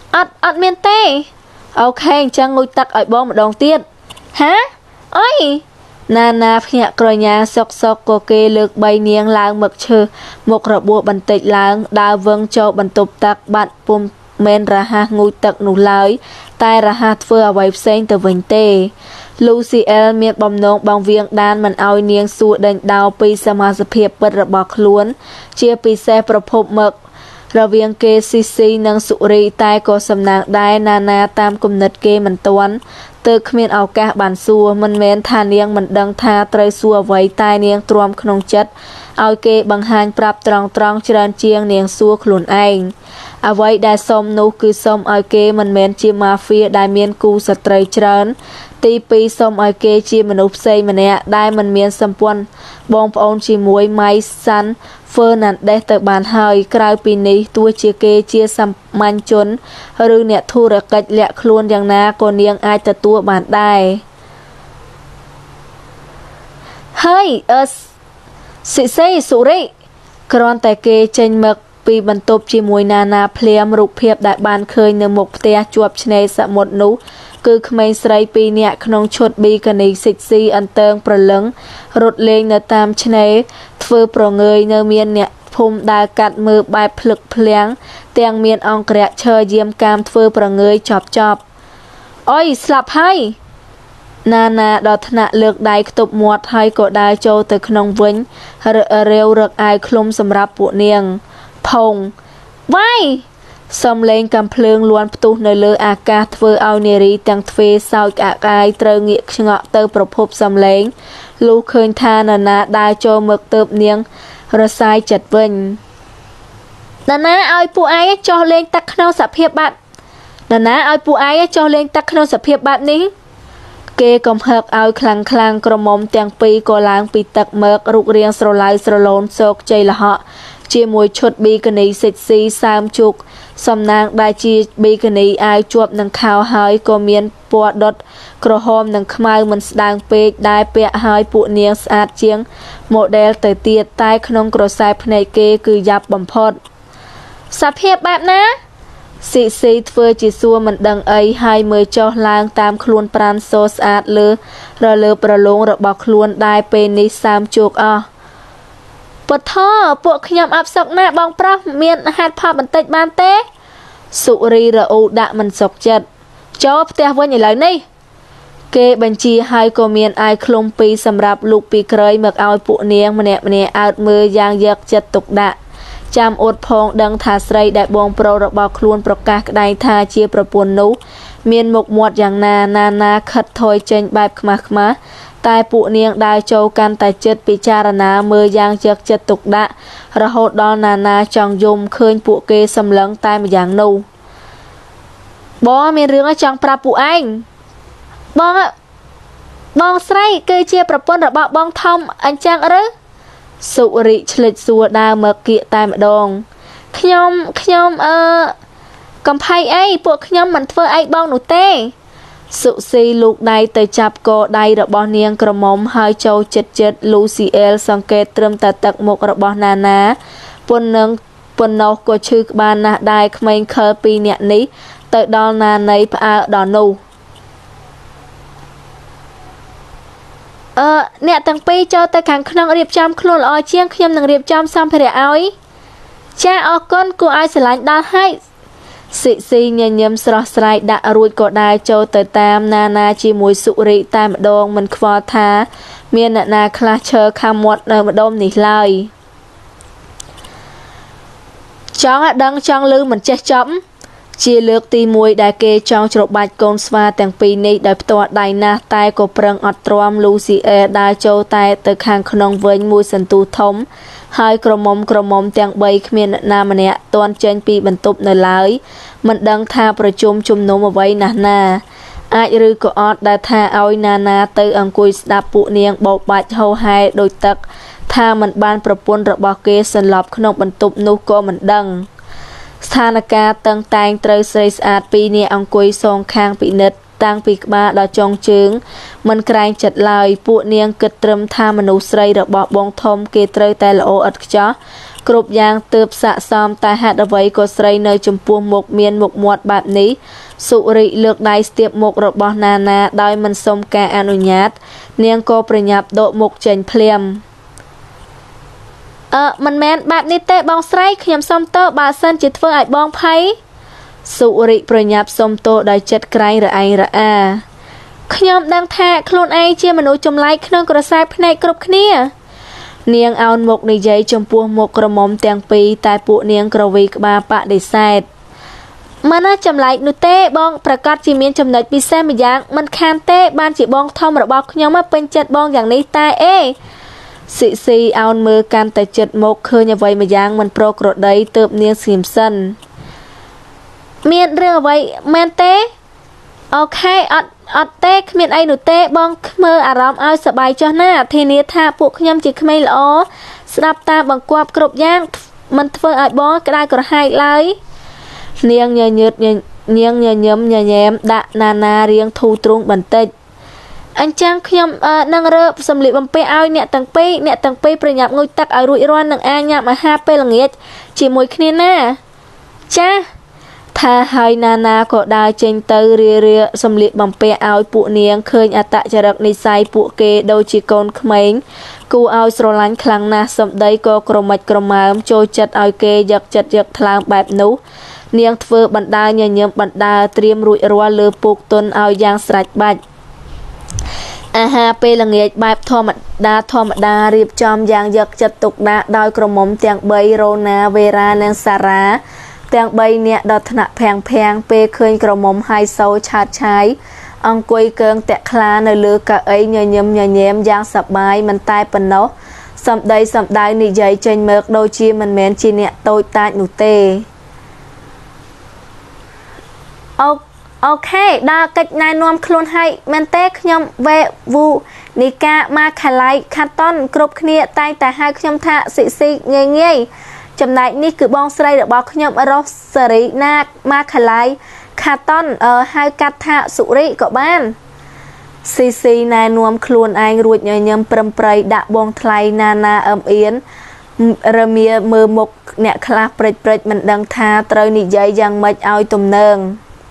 អត់អត់មានទេអូខេអញ្ចឹងងូតទឹកឲ្យបងម្ដងទៀតហាអីណាណាភ្ញាក់ក្រញាសុកសុកក៏គេលើកបីនាងឡើងមកឈើមករបួសបន្តិចឡើងដើរវឹងចូលបន្ទប់ទឹកបាត់ពុំមែនរហ័សងូតទឹកនោះឡើយតែរហ័សធ្វើអ្វីផ្សេងទៅវិញទេលូស៊ីអែលមានបំណងបងវៀងដានមិនឲ្យនាងសួរដេញដោលពីសមាជភាពពិតរបស់ខ្លួនជាពិសេសប្រភពមករវាងគេស៊ីស៊ីនិងសុរីតែក៏សំណាងដែរណាណាតាមគំនិតគេមិនទាន់ទើបគ្មានឱកាសបានសួរមិនមែនថានាងមិនដឹងថាត្រូវសួរអ្វីតែនាងទ្រាំក្នុងចិត្តឲ្យគេបង្ហាញប្រាប់ត្រង់ត្រង់ច្រើនជាងនាងសួរខ្លួនឯងអ្វីដែលសុំនោះគឺសុំឲ្យគេមិនមែនជាម៉ាហ្វៀដែលមានគូសត្រូវច្រើនទីពីរសុំឲ្យគេជាមនុស្សផ្សេងម្នាក់ដែលមិនមានសម្ព័ន្ធបងប្អូនជាមួយម៉ៃសាន់ហ្វឺណាន់ដេសទៅបានហើយក្រៅពីនេះទោះជាគេជាសាមញ្ញជនឬអ្នកធុរកិច្ចលាក់ខ្លួនយ៉ាងណាក៏នាងអាចទទួលបានដែរហើយអឺសិសេសុរិគ្រាន់តែគេចេញមកពីបន្ទប់ជាមួយណាណាភ្លាមរូបភាពដែលបានឃើញនៅមុខផ្ទះជាប់ឆ្នេរសមុទ្រនោះគឺក្មេងស្រីពីរនាក់ក្នុងឈុតប៊ីកានីសិចស៊ីអន្តើងប្រលឹងរត់លេងនៅតាមឆ្នេរធ្វើប្រងើយនៅមានអ្នកភូមិដើរកាត់មើលបែបភ្លឹកភ្លាំងទាំងមានអង្គរៈឈើយាមកាមធ្វើប្រងើយចប់ចប់អុយស្លាប់ហើយណាណាដល់ថ្នាក់លើកដៃខ្ទប់មាត់ហើយក៏ដើរចូលទៅក្នុងវិញរាវរឹកអាវឃ្លុំសម្រាប់ពួកនាងផុងវាយសំឡេងកំភ្លើងលាន់ផ្ទុះនៅលើអាកាសធ្វើឲ្យនារីទាំងទ្វេសោចអាកាយត្រូវងាកឆ្ងក់ទៅប្រភពសំឡេងលុះឃើញថាណាណាដើរចូលមកទៅនាងរសាយចិត្តវិញណាណាឲ្យពួកឯងចោះលេងទឹកក្នុងសភាពបែបណាណាឲ្យពួកឯងចោះលេងទឹកក្នុងសភាពបែបនេះគេកំហឹកឲ្យខ្លាំងខ្លាំងក្រមុំទាំងពីរក៏ឡើងពីទឹកមករូបរាងស្រឡៅស្រឡូនសោកជ័យលហកជាមួយឈុតប៊ីកានីសិចស៊ីសើមជុកសំណាងដែលជាប៊ីកានីអាវជាប់នឹងខោហើយក៏មានពណ៌ដុតក្រហមនិងខ្មៅមិនស្ដើងពេកដែលពាក់ឲ្យពួកនាងស្អាតជាងម៉ូដែលទៅទៀតតែក្នុងក្រសែភ្នែកគេគឺយ៉ាប់បំផុតសភាពបែបណាស៊ីស៊ីធ្វើជាសួរមិនដឹងអីហើយមើលចុះឡើងតាមខ្លួនប្រានសូស្អាតលើរលើប្រឡងរបស់ខ្លួនដែលពេលនេះសើមជោគអស់ពធពួកខ្ញុំអបសុកណាស់បងប្រុសមានហេតុផលបន្តិចបានទេសុរីរអ៊ូដាក់មិនសុខចិត្តចូលផ្ទះវិញឥឡូវនេះគេបញ្ជាឲ្យក៏មានអាយឃ្លុំពីរសម្រាប់លោកពីក្រោយមកឲ្យពួកនាងម្នាក់ម្នាក់អើតមើលយ៉ាងយកចិត្តទុកដាក់ចាំអួតផងដឹងថាស្រីដែលបងប្រុសរបស់ខ្លួនប្រកាសក្តែងថាជាប្រពន្ធនោះមានមុខមាត់យ៉ាងណាណាណាខិតថយចេញបែបខ្មាស់ខ្មាស់តែពួកនាងដើរចូលកាន់តែចិត្តពិចារណាមើលយ៉ាងយកចិត្តទុកដាក់រហូតដល់ណាណាចង់យំឃើញពួកគេសម្លឹងតែម្យ៉ាងនោះបងមានរឿងចង់ប្រាប់ពួកឯងបងបងស្រីគឺជាប្រពន្ធរបស់បងធំអញ្ចឹងឬសុរិឆ្លេចសួរដើរមកគៀកតែម្ដងខ្ញុំខ្ញុំអឺកំផៃអីពួកខ្ញុំមិនធ្វើអីបងនោះទេសុស៊ីលូកដៃទៅចាប់កដៃរបស់នាងក្រមុំហើយចូលចិត្តចិត្តលូស៊ីអែលសង្កេតត្រឹមតែទឹកមុខរបស់ណាណាប៉ុណ្ណឹងប៉ុណ្ណោះក៏ឈឺក្បាលណាស់ដែរក្មេងខើពីរនាក់នេះទៅដល់ណាណីផ្អើដល់នោះអឺអ្នកទាំងពីរចូលទៅខាងក្នុងរៀបចំខ្លួនល្អជាងខ្ញុំនឹងរៀបចំសម្ភារៈឲ្យចាអរគុណគួរឲ្យស្រឡាញ់ដល់ហើយសិស៊ីញញឹមស្រស់ស្រាយដាក់រួចក៏ដើរចូលទៅតាមណាណាជាមួយសុរិតែម្ដងមិនខ្វល់ថាមានអ្នកណាខ្លះឈើខាំមាត់នៅម្ដុំនេះឡើយចង់ឲ្យដឹងចង់លឺមិនចេះចប់ជាលើកទីមួយដែលគេចង់ច្របាច់កូនស្វាទាំងពីរនេះដោយផ្ទាល់ដៃណាស់តែក៏ប្រឹងអត់ទ្រាំលូស៊ីអែដើរចូលតែទៅខាងក្នុងវិញមួយសន្ទុះធំហើយក្រមុំក្រមុំទាំងបីគ្មានអ្នកណាម្នាក់ទាន់ចេញពីបន្ទប់នៅឡើយមិនដឹងថាប្រជុំជំនុំអ្វីណាស់ណាអាចឬក៏អត់ដែលថាឲ្យណាណាទៅអង្គុយស្ដាប់ពួកនាងបោកបាច់ហោហែដោយទឹកថាមិនបានប្រពន្ធរបស់គេសន្លប់ក្នុងបន្ទប់នោះក៏មិនដឹងស្ថានភាពតឹងតែងត្រូវស្រីស្អាតពីរនាក់អង្គុយសងខាងពិនិត្យតាំងពីក្បាលដល់ចុងជើងមិនក្រែងចិត្តឡើយពួកនាងគិតត្រឹមថាមនុស្សស្រីរបស់បងធំគេត្រូវតែល្អឥតខ្ចោះគ្រប់យ៉ាងទើបស័ក្តិសមតែហេតុអ្វីក៏ស្រីនៅចំពោះមុខមានមុខមាត់បែបនេះសុរិលើកដៃស្ទាបមុខរបស់ណាណាដោយមិនសុំការអនុញ្ញាតនាងក៏ប្រញាប់ដកមុខចេញភ្លាមអឺមិនមែនបែបនេះទេបងស្រីខ្ញុំសុំទោសបើសិនជាធ្វើឲ្យបងភ័យសុរិប្រញាប់សុំទោសដោយចិត្តក្រែងរឯងរអាខ្ញុំដឹងថាខ្លួនឯងជាមនុស្សចម្លែកក្នុងក្រសែភ្នែកគ្រប់គ្នានាងអោនមុខនិយាយចំពោះមុខក្រមុំទាំងពីរតែពួកនាងក្រវីក្បាលបដិសេធមិនណាចម្លែកនោះទេបងប្រកាសជាមានចំណុចពិសេសម្យ៉ាងមិនខានទេបានជាបងធំរបស់ខ្ញុំពេញចិត្តបងយ៉ាងនេះតែអេស៊ីស៊ីអោនមើលកាន់តែចិត្តមកឃើញអ្វីម្យ៉ាងមិនប្រក្រតីទើបនាងស្ងៀមសិនមានរឿងអ្វីមែនទេអូខេអត់អត់ទេគ្មានអីនោះទេបងមើលអារម្មណ៍ឲ្យសប្បាយចុះណាធានាថាពួកខ្ញុំជាក្មេងល្អស្ដាប់តាមបង្គាប់គ្រប់យ៉ាងមិនធ្វើឲ្យបងក្តៅក្រហាយឡើយនាងញញើតនាងញញឹមញញែមដាក់ណាណារៀងធូរទ្រូងបន្តិចអញ្ចឹងខ្ញុំនឹងរើសម្លៀកបំពាក់ឲ្យអ្នកទាំងពីរអ្នកទាំងពីរប្រញាប់ងូតទឹកឲ្យរួចរាល់នឹងអាញ៉ាំអាហារពេលល្ងាចជាមួយគ្នាណាចាថាហើយណាណាក៏ដើរចេញទៅរារាសម្លៀកបំពាក់ឲ្យពួកនាងឃើញអត្តចរិតនិស័យពួកគេដូចជាកូនក្មេងគួរឲ្យស្រឡាញ់ខ្លាំងណាស់សម្ដីក៏ក្រមិចក្រមើមចូលចិត្តឲ្យគេយកចិត្តយកថ្លើមបែបនោះនាងធ្វើបណ្ដាញញឹមបណ្ដាត្រៀមរួចរាល់លើពូកទុនឲ្យយ៉ាងស្រេចបាច់អាហារពេលល្ងាចបែបធម្មតាធម្មតារៀបចំយ៉ាងយកចិត្តទុកដាក់ដោយក្រមុំទាំងបីរ៉ូណាវេរ៉ានិងសារ៉ាទាំងបីនាក់ដល់ថ្នាក់ភាំងភាំងពេលឃើញក្រមុំហៃសូឆាតឆាយអង្គុយកើងតាក់ខ្លានៅលើកៅអីញញឹមញញែមយ៉ាងសប្បាយមិនតែប៉ុណ្ណោះសម្ដីសម្ដៅនិយាយចេញមកដូចជាមិនមែនជាអ្នកតូចតាចនោះទេអូអូខេដល់កិច្ចណែនាំខ្លួនឲ្យមែនទេខ្ញុំវេវូនីកាម៉ាខាឡៃខាតនគ្រប់គ្នាតែងតែហៅខ្ញុំថាស៊ីស៊ីងាយងាយចំណែកនេះគឺបងស្រីរបស់ខ្ញុំរ៉ូសេរីណាម៉ាខាឡៃខាតនអឺហៅកាត់ថាសុរិក៏បានស៊ីស៊ីណែនាំខ្លួនឯងរួចញញឹមប្រឹមប្រៃដាក់បងថ្លៃណាណាអឹមអៀនរមៀមើលមុខអ្នកខ្លះព្រិចព្រិចមិនដឹងថាត្រូវនិយាយយ៉ាងម៉េចឲ្យទំនើង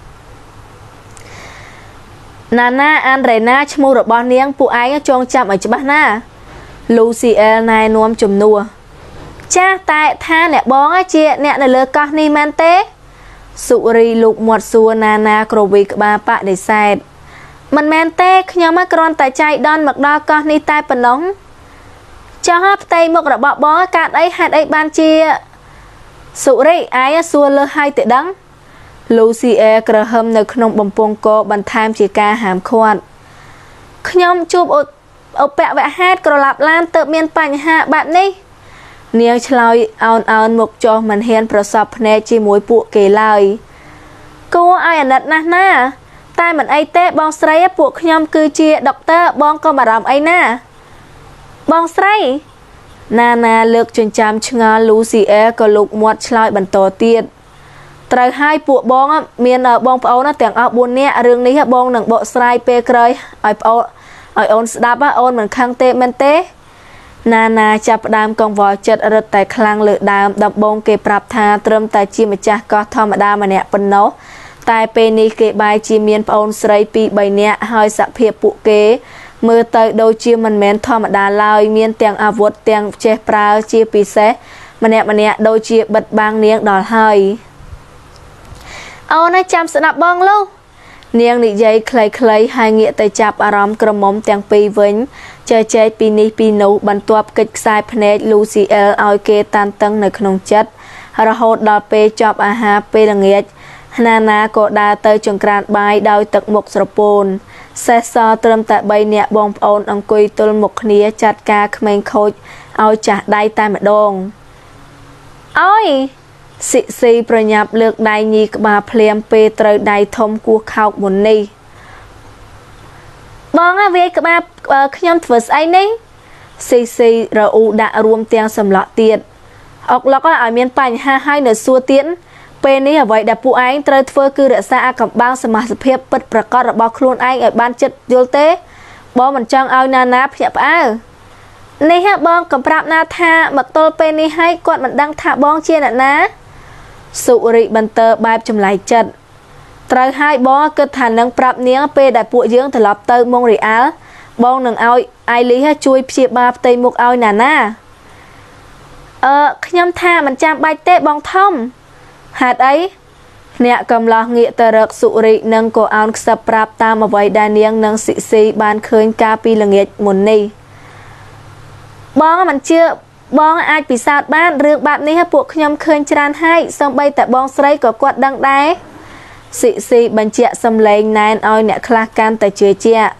ណាណាអានរ៉េណាឈ្មោះរបស់នាងពួកឯងចងចាំឲ្យច្បាស់ណាលូស៊ីអែលណែនាំជំនួសចាស់តែថាអ្នកបងជាអ្នកនៅលើកោះនេះមែនទេសុរីលូកមាត់សួរណាណាក្រវីក្បាលបដិសេធមិនមែនទេខ្ញុំគ្រាន់តែចៃដន្យមកដល់កោះនេះតែប៉ុណ្ណោះចុះផ្ទៃមុខរបស់បងកាត់អីហេតុអីបានជាសុរីឯងសួរលើឲ្យទៅដឹងលូស៊ីអែក្រហមនៅក្នុងបំពង់កបន្ថែមជាការហាមឃាត់ខ្ញុំជួបឧបវហេតុក្រឡាប់ឡានទើបមានបញ្ហាបែបនេះនាងឆ្លើយអោនអោនមុខចុះមិនហ៊ានប្រសពភ្នែកជាមួយពួកគេឡើយគួរឲ្យអាណិតណាស់ណាតែមិនអីទេបងស្រីពួកខ្ញុំគឺជាដុកទ័របងក៏បារម្ភអីណាបងស្រីណាណាលើកចិញ្ចាំឆ្ងល់លូស៊ីអែក៏លូកមាត់ឆ្លើយបន្តទៀតត្រូវឲ្យពួកបងមានបងប្អូនទាំងអស់បួននាក់រឿងនេះបងនឹងបកស្រាយពេលក្រោយឲ្យប្អូនឲ្យអូនស្ដាប់អូនមិនខឹងទេមែនទេណាណាចាប់ផ្ដើមកង្វល់ចិត្តរឹតតែខ្លាំងលើដើមដំបងគេប្រាប់ថាត្រឹមតែជាម្ចាស់កោះធម្មតាម្នាក់ប៉ុណ្ណោះតែពេលនេះគេបែរជាមានប្អូនស្រីពីរបីនាក់ហើយសភាពពួកគេមើលទៅដូចជាមិនមែនធម្មតាឡើយមានទាំងអាវុធទាំងចេះប្រើជាពិសេសម្នាក់ម្នាក់ដូចជាបិទបាំងនាងដល់ហើយអូនចាំស្ដាប់បងលោកនាងនិយាយខ្លីៗហើយងាកទៅចាប់អារម្មណ៍ក្រមុំទាំងពីរវិញចែកចែកពីនេះពីនោះបន្ទាប់កិច្ចខ្សែភ្នែកលូស៊ីអែលឲ្យគេតានតឹងនៅក្នុងចិត្តរហូតដល់ពេលចប់អាហារពេលល្ងាចណាណាក៏ដើរទៅចង្ក្រានបាយដោយទឹកមុខស្រពោនសេះសល់ត្រឹមតែបីនាក់បងប្អូនអង្គុយទល់មុខគ្នាចាត់ការក្មេងខូចឲ្យចាស់ដៃតែម្ដងអើយស៊ីស៊ីប្រញាប់លើកដៃញីក្បាលភ្លាមពេលត្រូវដៃធំគោះខោកមុននេះបងវាយក្បាលខ្ញុំធ្វើស្អីនេះស៊ីស៊ីរអ៊ូដាក់រួមទាំងសម្លក់ទៀតអុកឡុកឲ្យមានបញ្ហាហើយនៅសួរទៀតពេលនេះអ្វីដែលពួកឯងត្រូវធ្វើគឺរក្សាអាកំបាំងសមាជិកភាពពិតប្រាកដរបស់ខ្លួនឯងឲ្យបានចិត្តយល់ទេបងមិនចង់ឲ្យណាណាភ្ញាក់ផ្អើលនេះហ่าបងកំប្រាប់ណាថាមកទល់ពេលនេះហើយគាត់មិនដឹងថាបងជាអ្នកណាសុរិបន្ទើបែបចម្លែកចិត្តត្រូវហើយបងគិតថានឹងប្រាប់នាងពេលដែលពួកយើងត្រឡប់ទៅម៉ុងរ៉េអាល់បងនឹងឲ្យអៃលីជួយព្យាបាលផ្ទៃមុខឲ្យណាណាអឺខ្ញុំថាមិនចាំបាច់ទេបងធំហេតុអីអ្នកកំឡោះងាកទៅរកសុរិនិងក៏អោនខ្សឹបប្រាប់តាមអ្វីដែលនាងនិងស៊ីស៊ីបានឃើញកាលពីល្ងាចមុននេះបងមិនជឿបងអាចពិសោធន៍បានរឿងបែបនេះពួកខ្ញុំឃើញច្រើនហើយសូម្បីតែបងស្រីក៏គាត់ដឹងដែរស៊ីស៊ីបញ្ជាក់សំឡេងណែនឲ្យអ្នកខ្លះកាន់តែជឿជាក់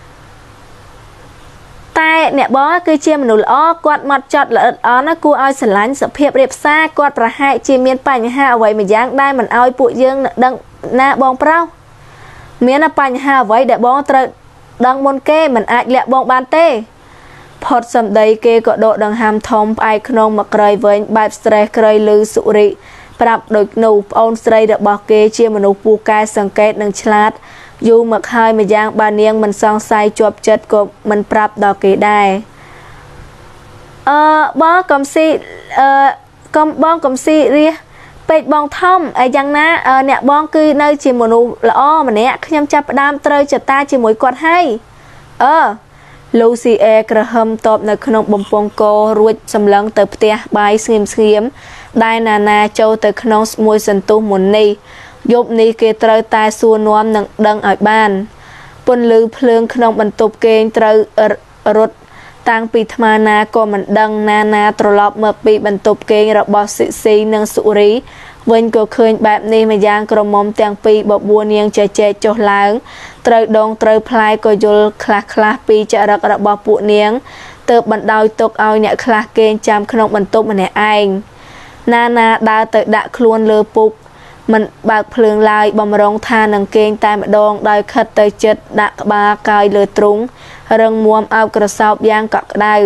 តែអ្នកបងគឺជាមនុស្សល្អគាត់មកចត់ល្អិតអន់ណាគួរឲ្យស្រឡាញ់សភាពរៀបសារគាត់ប្រហែលជាមានបញ្ហាអ្វីមួយយ៉ាងដែលមិនឲ្យពួកយើងដឹងណាបងប្រុសមានបញ្ហាអ្វីដែលបងត្រូវដឹងមុនគេមិនអាចលាក់បងបានទេផុតសម្ដីគេក៏ដកដង្ហើមធំផ្អែកក្នុងមកក្រោយវិញបែប stress ក្រោយលឺសុរិប្រាប់ដូចនោះប្អូនស្រីរបស់គេជាមនុស្សពូកែសង្កេតនិងឆ្លាតយូរមកហើយម្យ៉ាងបានាងមិនសង្ស័យជាប់ចិត្តក៏មិនប្រាប់ដល់គេដែរអឺបងកំស៊ីអឺកំបងកំស៊ីរះពេកបងធំអីយ៉ាងណាអ្នកបងគឺនៅជាមនុស្សល្អម្នាក់ខ្ញុំចាប់ផ្ដើមត្រូវចតាជាមួយគាត់ហើយអឺលូស៊ីអេក្រហឹមតបនៅក្នុងបំពង់ករួចសម្លឹងទៅផ្ទះបាយស្ងៀមស្ងៀមដែលណាណាចូលទៅក្នុងមួយសន្ទុះមុននេះយប់នេះគេត្រូវតែសួរនាំនឹងដឹងឲ្យបានពន្លឺភ្លើងក្នុងបន្ទប់គេងត្រូវរត់តាំងពីថ្មណាក៏មិនដឹងណាណាត្រឡប់មកពីបន្ទប់គេងរបស់ស៊ីស៊ីនិងសុរីវិញក៏ឃើញបែបនេះម្យ៉ាងក្រមុំទាំងពីរបបួរនាងចែកចុះឡើងត្រូវដងត្រូវផ្លែក៏យល់ខ្លះខ្លះពីចរិតរបស់ពួកនាងទើបបណ្ដោយទុកឲ្យអ្នកខ្លះគេងចាំក្នុងបន្ទប់ម្នាក់ឯងណាណាដើរទៅដាក់ខ្លួនលើពុកមិនបើកភ្លើងឡើយបំរុងថានឹងគេងតែម្ដងដោយខិតទៅចិត្តដាក់ក្បាលកាយលើទ្រូងរឹងមាំអោបក្រសោបយ៉ាងកក់ក្ដៅ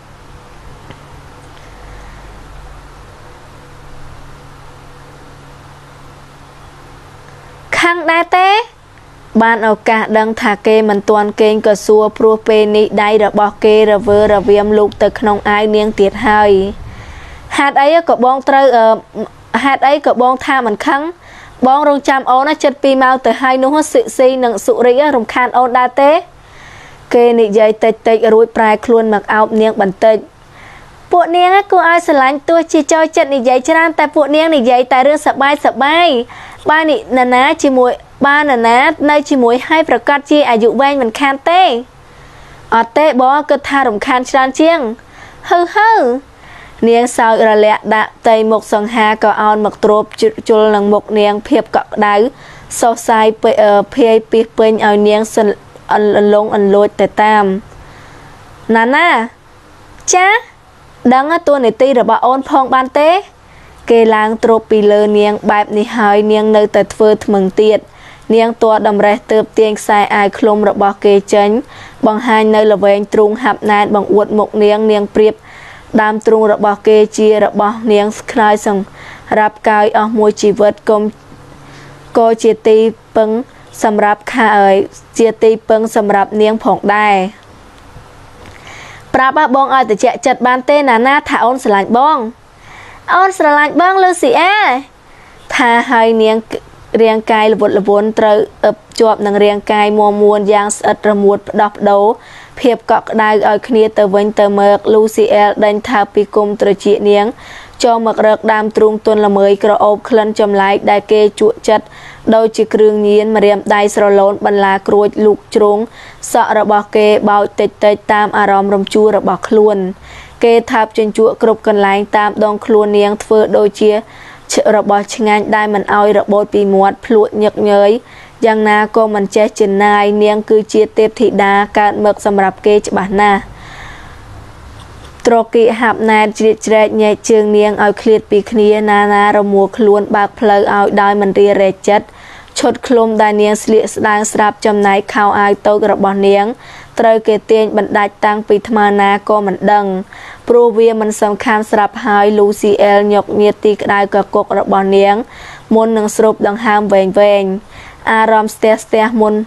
ខាងដែរទេបានឱកាសដឹងថាគេមិនទាន់គេងក៏សួរព្រោះពេលនេះដៃរបស់គេរវើរវាមលូកទៅក្នុងអាវនាងទៀតហើយហេតុអីក៏បងត្រូវហេតុអីក៏បងថាមិនខឹងបងរងចាំអូនណាចិត្តពីម៉ោងទៅហើយនោះស៊ីស៊ីនិងសុរិយរំខានអូនដែរទេគេនិយាយតិចតិចរួចប្រែខ្លួនមកអោបនាងបន្តិចពួកនាងគួរឲ្យស្រឡាញ់ទោះជាចូលចិត្តនិយាយច្រើនតែពួកនាងនិយាយតែរឿងសប្បាយសប្បាយបានណាណាជាមួយបានណាណានៅជាមួយឲ្យប្រកាសជាអាយុវែងមិនខានទេអត់ទេបងគិតថារំខានច្រើនជាងហឺហឺនាងសោករលាក់ដាក់ផ្ទៃមុខសង្ហាក៏អោនមកទ្រពជុលនឹងមុខនាងភាពកក់ក្ដៅសោះសាយភាយពីពេញឲ្យនាងអន្លងអន្លួចទៅតាមណាណាចាដឹងតួនាទីរបស់អូនផងបានទេគេឡើងទ្រពពីលើនាងបែបនេះហើយនាងនៅតែធ្វើថ្មឹងទៀតនាងទាត់តម្រេះទើបទាញខ្សែអាវឃ្លុំរបស់គេចេញបង្ហាញនៅល្វែងទ្រូងហាប់ណែនបង្អួតមុខនាងនាងព្រៀបដើមទ្រូងរបស់គេជារបស់នាងខ្លាយសង្រាប់កាយអស់មួយជីវិតគុំក៏ជាទីពឹងសម្រាប់ខាអើយជាទីពឹងសម្រាប់នាងផងដែរប្រាប់បងឲ្យតិចចិត្តបានទេណាណាថាអូនស្រឡាញ់បងអូនស្រឡាញ់បងលឺស៊ីអាថាហើយនាងរាងកាយល្វត់ល្វន់ត្រូវអឹបជាប់នឹងរាងកាយមួមួនយ៉ាងស្អិតរមួតផ្ដោះផ្ដោភាពកក់ក្ដៅឲ្យគ្នាទៅវិញទៅមកលូស៊ីអែលដេញថើបពីគុំត្រចៀកនាងចូលមករកដើមទ្រូងទន់ល្មើយក្រអូបក្លិនចម្លែកដែលគេជក់ចិត្តដោយជាគ្រឿងញៀនម្រាមដៃស្រឡូនបន្លាក្រួចលូកជ្រុងសក់របស់គេបោចតិចតិចតាមអារម្មណ៍រំជួលរបស់ខ្លួនគេថាបជញ្ជក់គ្រប់កន្លែងតាមដងខ្លួននាងធ្វើដូចជារបស់ឆ្ងាញ់ដែលមិនឲ្យរបូតពីមាត់ភ្លក់ញឹកញយយ៉ាងណាក៏មិនចេះចិនណាយនាងគឺជាទេពធីតាកើតមកសម្រាប់គេច្បាស់ណាស់ត្រកីហាប់ណែតជ្រៀតជ្រែកញែកជើងនាងឲ្យឃ្លាតពីគ្នាណាណារមួលខ្លួនបើកផ្លូវឲ្យដោយមិនរីរែកចិត្តឈុតឃ្លុំដែលនាងស្លៀកស្ដាងស្រាប់ចំណែកខោអាវតូចរបស់នាងត្រូវគេទាញបណ្ដាច់តាំងពីថ្មណាក៏មិនដឹងព្រោះវាមិនសំខាន់ស្រាប់ហើយលូស៊ីអែលញកញៀតទីក្តៅកកុករបស់នាងមុននឹងស្រូបដង្ហើមវែងវែងអារម្មណ៍ស្ទះស្ទះមុន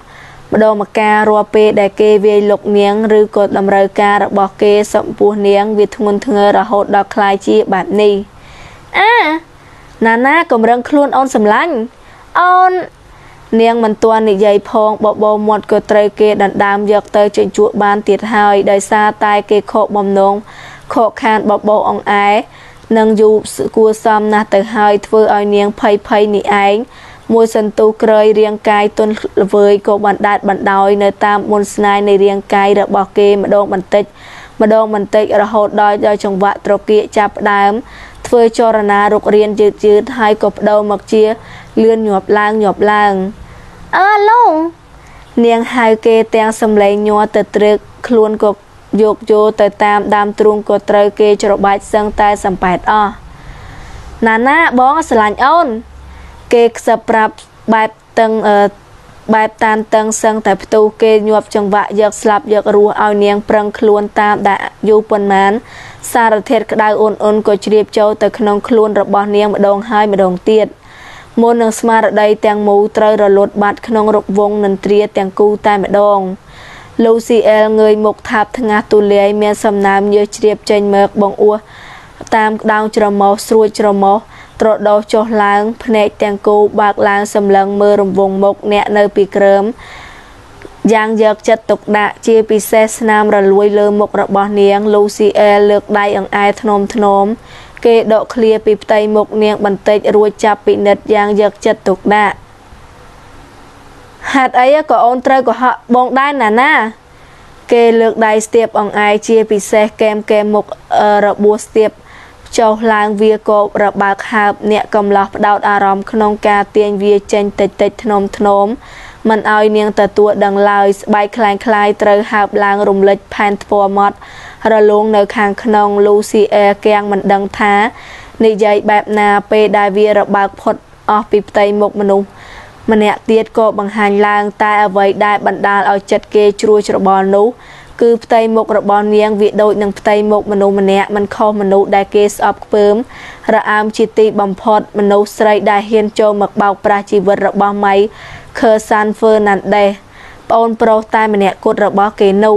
ម្ដងមកការរាល់ពេលដែលគេវាយលុកនាងឬក៏តម្រូវការរបស់គេសំពោះនាងវាធ្ងន់ធ្ងររហូតដល់ខ្លាយជាបែបនេះអាណាណាកំរឹងខ្លួនអូនសម្លាញ់អូននាងមិនទាន់និយាយផងបបោមាត់ក៏ត្រូវគេដណ្ដើមយកទៅជញ្ជក់បានទៀតហើយដោយសារតែគេខកបំណងខកខានបបោអង្អែនិងយូគួសមណាស់ទៅហើយធ្វើឲ្យនាងភ័យភ័យនេះឯងមួយសន្ទុះក្រោយរាងកាយទន់ល្វើយក៏បណ្ដាច់បណ្ដោយនៅតាមមុនស្នាយនៃរាងកាយរបស់គេម្ដងបន្តិចម្ដងបន្តិចរហូតដល់ដល់ចង្វាក់ត្រគាកចាប់ដើមធ្វើចរណារុករៀនយឺតយឺតហើយក៏បដូរមកជាលឿនញាប់ឡើងញាប់ឡើងអើលោកនាងហៅគេទាំងសំឡេងញ័រទៅត្រឹកខ្លួនក៏យកយោទៅតាមដើមទ្រូងក៏ត្រូវគេច្របាច់សឹងតែសំប៉ែតអស់ណាណាបងស្រឡាញ់អូនគេខ្សឹបប្រាប់បែបតឹងបែបតានតឹងសឹងតែផ្ទុះគេញាប់ចង្វាក់យកស្លាប់យករស់ឲ្យនាងប្រឹងខ្លួនតាមដាក់យូរប៉ុន្មានសារធាតុក្តៅអ៊ុនអ៊ុនក៏ជ្រាបចូលទៅក្នុងខ្លួនរបស់នាងម្ដងហើយម្ដងទៀតមុននឹងស្មារតីទាំងមូលត្រូវរលត់បាត់ក្នុងរកវងនន្ទ្រាទាំងគូតែម្ដងលូស៊ីអែលងើយមុខថាបថ្ងាសទូលាយមានសំណើមញើសជ្រាបចេញមកបងអួសតាមក្តោងច្រមុះស្រួចច្រមុះត្រដោចុះឡើងភ្នែកទាំងគូបើកឡើងសម្លឹងមើលរង្វង់មុខអ្នកនៅពីក្រោមយ៉ាងយកចិត្តទុកដាក់ជាពិសេសស្នាមរលួយលើមុខរបស់នាងលូស៊ីអែលលើកដៃអង្អែធ្នមធ្នមគេដកឃ្លាពីផ្ទៃមុខនាងបន្តិចរួចចាប់ពិនិត្យយ៉ាងយកចិត្តទុកដាក់ហេតុអីក៏អូនត្រូវកុហកបងដែរណាណាគេលើកដៃស្ទាបអង្អែជាពិសេសកែមកែមុខរបួសស្ទាបចុះឡើងវាក៏របើកហើបអ្នកកំឡោះផ្ដោតអារម្មណ៍ក្នុងការទាញវាចេញតិចតិចធ្នមធ្នមមិនឲ្យនាងទទួលដឹងឡើយស្បែកคล้ายคล้ายត្រូវហើបឡើងរំលេចផែនធ្ពរមាត់រលោងនៅខាងក្នុងលូស៊ីអែកៀងមិនដឹងថានិយាយបែបណាពេលដែលវារបើកផុតអស់ពីផ្ទៃមុខមនុស្សម្នាក់ទៀតក៏បង្ហាញឡើងតែអ្វីដែលបណ្ដាលឲ្យចិត្តគេជ្រួលច្របល់នោះគឺផ្ទៃមុខរបស់នាងវាដូចនឹងផ្ទៃមុខមនុស្សម្នាក់មិនខុសមនុស្សដែលគេស្អប់ខ្ពើមរអើមជាទីបំផុតមនុស្សស្រីដែលហ៊ានចូលមកបោកប្រាស់ជីវិតរបស់ម៉ៃខឺសានហ្វឺណាន់ដេសប្អូនប្រុសតែម្នាក់គត់របស់គេនោះ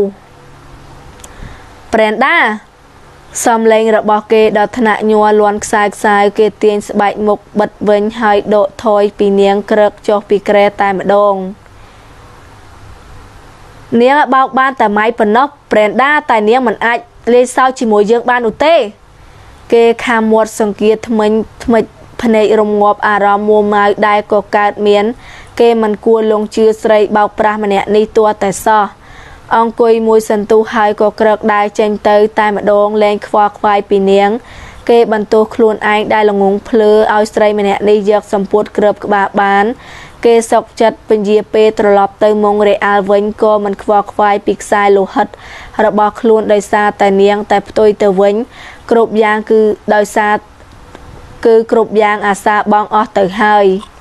ប្រេនដាសំឡេងរបស់គេដល់ថ្នាក់ញ័រលន់ខ្សែខ្សែគេទាញស្បែកមុខបិទវិញហើយដកថយពីនាងក្រឹកចុះពីក្រែតែម្ដងនាងបោកបានតែម៉ៃប៉ុណ្ណោះប្រេនដាតែនាងមិនអាចលេងសើចជាមួយយើងបាននោះទេគេខាំមាត់សង្កៀថ្មិញថ្មិចភ្នែករងាប់អារម្មណ៍មួម៉ៅដែលក៏កើតមានគេមិនគួរលងជឿស្រីបោកប្រាស់ម្នាក់នេះទាល់តែសោះអង្គុយមួយសន្ទុះហើយក៏ក្រឹកដែរចេញទៅតែម្ដងលែងខ្វល់ខ្វាយពីនាងគេបន្ទោសខ្លួនឯងដែលល្ងងភ្លើឲ្យស្រីម្នាក់នេះយកសម្ពុតគ្របក្បាលបានគេសុកចិត្តពញាពេលត្រឡប់ទៅមុងរេអាល់វិញក៏មិនខ្វល់ខ្វាយពីខ្សែលោហិតរបស់ខ្លួនដោយសារតែនាងតែផ្ទុយទៅវិញគ្រប់យ៉ាងគឺដោយសារគឺគ្រប់យ៉ាងអាសាបងអស់ទៅហើយ